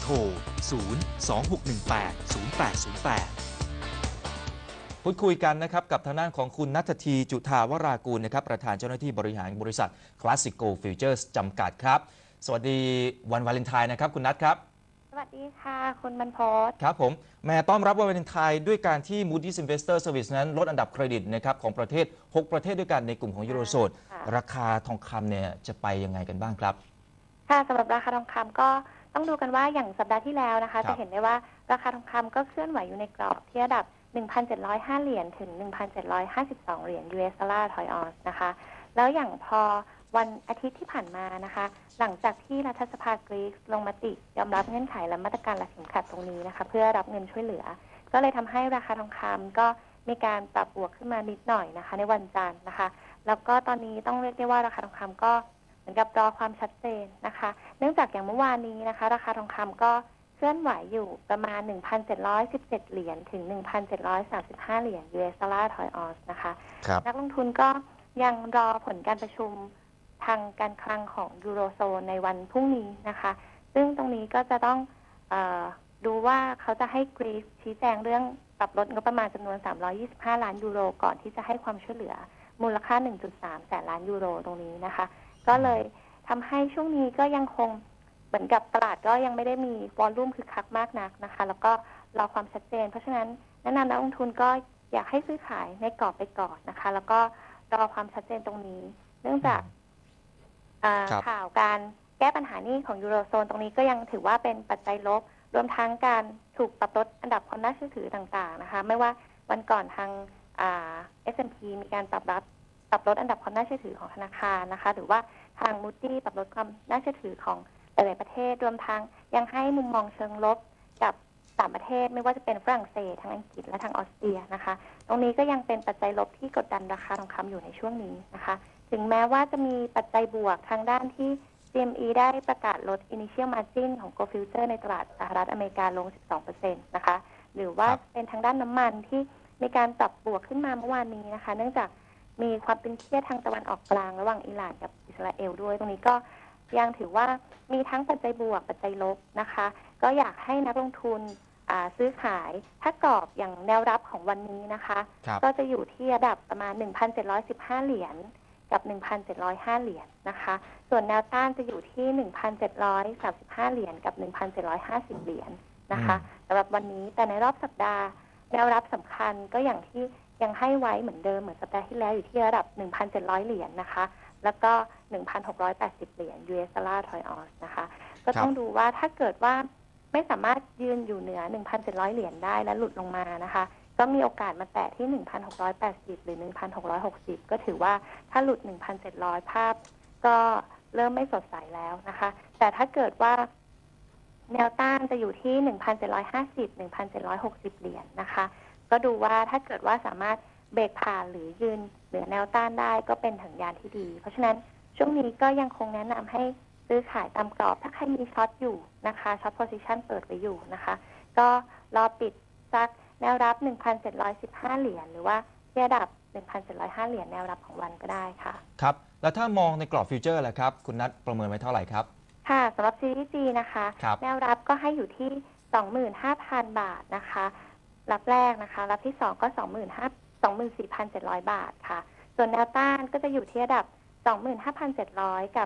โทร 026180808 พูดคุยกันนะครับกับทางด้านของคุณณัฐที จุฑาวรากูลนะครับประธานเจ้าหน้าที่บริหารบริษัท Classic Gold Futures จำกัดครับ สวัสดีวันวาเลนไทน์นะครับคุณนัทครับสวัสดีค่ะคุณบรรพตครับผมแม่ต้อนรับวันวาเลนไทน์ด้วยการที่ Moody's Investor Service นั้นลดอันดับเครดิตนะครับของประเทศ6ประเทศด้วยกันในกลุ่มของยูโรโซนราคาทองคำเนี่ยจะไปยังไงกันบ้างครับค่ะสำหรับราคาทองคำก็ต้องดูกันว่าอย่างสัปดาห์ที่แล้วนะคะจะเห็นได้ว่าราคาทองคำก็เคลื่อนไหวอยู่ในกรอบที่ระดับ 1,705 เหรียญถึง 1,752 เหรียญ US ดอลลาร์ทอยออนซ์นะคะแล้วอย่างพอวันอาทิตย์ที่ผ่านมานะคะหลังจากที่รัฐสภากรีซลงมติยอมรับเงื่อนไขและมาตรการรัดเข็มขัดตรงนี้นะคะเพื่อรับเงินช่วยเหลือก็เลยทำให้ราคาทองคำก็มีการปรับบวกขึ้นมานิดหน่อยนะคะในวันจันทร์นะคะแล้วก็ตอนนี้ต้องเรียกได้ว่าราคาทองคำก็เหมือนกับรอความชัดเจนนะคะเนื่องจากอย่างเมื่อวานนี้นะคะราคาทองคำก็เคลื่อนไหวอยู่ประมาณ 1,717 เหรียญถึง 1,735 เหรียญ US ดอลลาร์ทอยออนซ์นะคะนักลงทุนก็ยังรอผลการประชุมทางการคลังของยูโรโซนในวันพรุ่งนี้นะคะซึ่งตรงนี้ก็จะต้องดูว่าเขาจะให้กรีซชี้แจงเรื่องปรับลดงบประมาณจำนวน325ล้านยูโรก่อนที่จะให้ความช่วยเหลือมูลค่า 1.3 แสนล้านยูโรตรงนี้นะคะก็เลยทำให้ช่วงนี้ก็ยังคงเหมือนกับตลาดก็ยังไม่ได้มีวอลลุ่มคึกคักมากนักนะคะแล้วก็รอความชัดเจนเพราะฉะนั้นแนะนำนักลงทุนก็อยากให้ซื้อขายในกรอบไปก่อนนะคะแล้วก็รอความชัดเจนตรงนี้เนื่องจากข่าวการแก้ปัญหานี้ของยูโรโซนตรงนี้ก็ยังถือว่าเป็นปัจจัยลบรวมทั้งการถูกปรับลดอันดับความน่าเชื่อถือต่างๆนะคะไม่ว่าวันก่อนทางS&P มีการปรับลดอันดับความน่าเชื่อถือของธนาคารนะคะหรือว่าทาง Moody's ปรับลดความน่าเชื่อถือของหลายๆประเทศรวมทั้งยังให้มุมมองเชิงลบกับต่างประเทศไม่ว่าจะเป็นฝรั่งเศสทางอังกฤษและทางออสเตรียนะคะตรงนี้ก็ยังเป็นปัจจัยลบที่กดดันราคาทองคำอยู่ในช่วงนี้นะคะถึงแม้ว่าจะมีปัจจัยบวกทางด้านที่ CME ได้ประกาศลด Initial Margin ของ Gold Future ในตลาดสหรัฐอเมริกาลง 12% นะคะหรือว่าเป็นทางด้านน้ำมันที่มีการปรับบวกขึ้นมาเมื่อวานนี้นะคะเนื่องจากมีความตึงเครียดทางตะวันออกกลางระหว่างอิหร่านกับอิสราเอลด้วยตรงนี้ก็ยังถือว่ามีทั้งปัจจัยบวกปัจจัยลบนะคะก็อยากให้นักลงทุนซื้อขายถ้ากรอบอย่างแนวรับของวันนี้นะคะก็จะอยู่ที่ระดับประมาณ 1,715 เหรียญกับ 1,705 เหรียญนะคะส่วนแนวต้านจะอยู่ที่ 1,735 เหรียญกับ 1,750 เหรียญนะคะสำหรับวันนี้แต่ในรอบสัปดาห์แนวรับสำคัญก็อย่างที่ยังให้ไว้เหมือนเดิมเหมือนสัปดาห์ที่แล้วอยู่ที่ระดับ 1,700 เหรียญนะคะแล้วก็ 1,680 เหรียญ US ดอลลาร์ทอยออนซ์นะคะก็ต้องดูว่าถ้าเกิดว่าไม่สามารถยืนอยู่เหนือ 1,700 เหรียญได้และหลุดลงมานะคะก็มีโอกาสมาแตะที่ 1,680 หรือ 1,660 ก็ถือว่าถ้าหลุด 1,700 ภาพก็เริ่มไม่สดใสแล้วนะคะแต่ถ้าเกิดว่าแนวต้านจะอยู่ที่ 1,750 1,760 เหรียญนะคะก็ดูว่าถ้าเกิดว่าสามารถเบรกผ่านหรือยืนเหนือแนวต้านได้ก็เป็นสัญญาณที่ดีเพราะฉะนั้นช่วงนี้ก็ยังคงแนะนำให้ซื้อขายตามกรอบถ้าใครมีช็อตอยู่นะคะช็อตโพซิชันเปิดไว้อยู่นะคะก็รอปิดสักแนวรับ 1,715 เหรียญหรือว่าที่ระดับ 1,705 เหรียญแนวรับของวันก็ได้ค่ะครับแล้วถ้ามองในกรอบฟิวเจอร์ล่ะครับคุณนัทประเมินไว้เท่าไหร่ครับค่ะสำหรับซีรีส์ G นะคะแนวรับก็ให้อยู่ที่ 25,000 บาทนะคะรับแรกนะคะรับที่2ก็ 24,700 บาทค่ะส่วนแนวต้านก็จะอยู่ที่ระดับ 25,700 กับ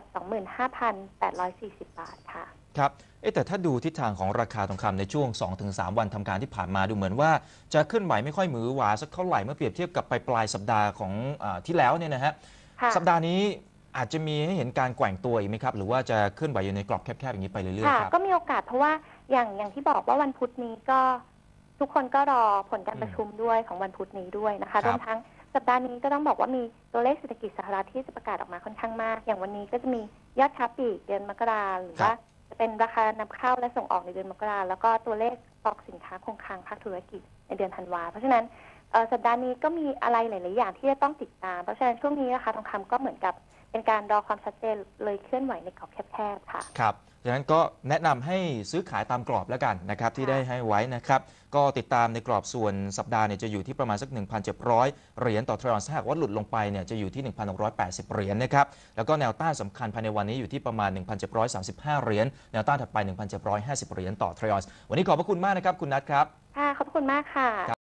25,840 บาทค่ะครับแต่ถ้าดูทิศทางของราคาทองคำในช่วง 2-3 วันทำการที่ผ่านมาดูเหมือนว่าจะขึ้นไหวไม่ค่อยมือหวาสักเท่าไหร่เมื่อเปรียบเทียบกับปลายสัปดาห์ของที่แล้วเนี่ยนะฮะสัปดาห์นี้อาจจะมีให้เห็นการแกว่งตัวอีกไหมครับหรือว่าจะขึ้นไหวอยู่ในกรอบแคบๆอย่างนี้ไปเรื่อยๆครับก็มีโอกาสเพราะว่าอย่างที่บอกว่าวันพุธนี้ก็ทุกคนก็รอผลการประชุมด้วยของวันพุธนี้ด้วยนะคะรวมทั้งสัปดาห์นี้ก็ต้องบอกว่ามีตัวเลขเศรษฐกิจสหรัฐที่จะประกาศออกมาค่อนข้างมากอย่างวันนี้ก็จะมียอดค้าปลีกเดือนมกราหรือว่าจะเป็นราคานำเข้าและส่งออกในเดือนมกราแล้วก็ตัวเลขสต็อกสินค้าคงคลังภาคธุรกิจในเดือนธันวาเพราะฉะนั้นสัปดาห์นี้ก็มีอะไรหลายๆอย่างที่จะต้องติดตามเพราะฉะนั้นช่วงนี้ราคาทองคำก็เหมือนกับเป็นการรอความชัดเจนเลยเคลื่อนไหวในกรอบแคบๆค่ะครับดังนั้นก็แนะนำให้ซื้อขายตามกรอบแล้วกันนะครับที่ได้ให้ไว้นะครับก็ติดตามในกรอบส่วนสัปดาห์เนี่ยจะอยู่ที่ประมาณสัก 1,700 เหรียญต่อทรอยออนซ์ถ้าหากว่าหลุดลงไปเนี่ยจะอยู่ที่ 1,680 เหรียญนะครับแล้วก็แนวต้านสำคัญภายในวันนี้อยู่ที่ประมาณ 1,735 เหรียญแนวต้านถัดไป 1,750 เหรียญต่อทรอยออนซ์วันนี้ขอบพระคุณมากนะครับคุณนัทครับค่ะขอบคุณมากค่ะ